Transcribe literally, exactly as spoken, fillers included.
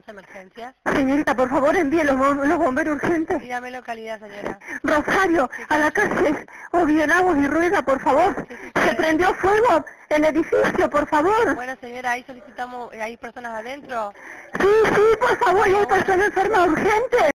a emergencias. Señorita, por favor, envíe los, bom- los bomberos urgentes. Dígame localidad, señora. Rosario, a la calle Oviedo Lagos y Rueda, por favor. Sí, sí, Se sí. prendió fuego el edificio, por favor. Bueno, señora, ahí solicitamos, ¿hay personas adentro? Sí, sí, por favor, y hay persona enferma urgente.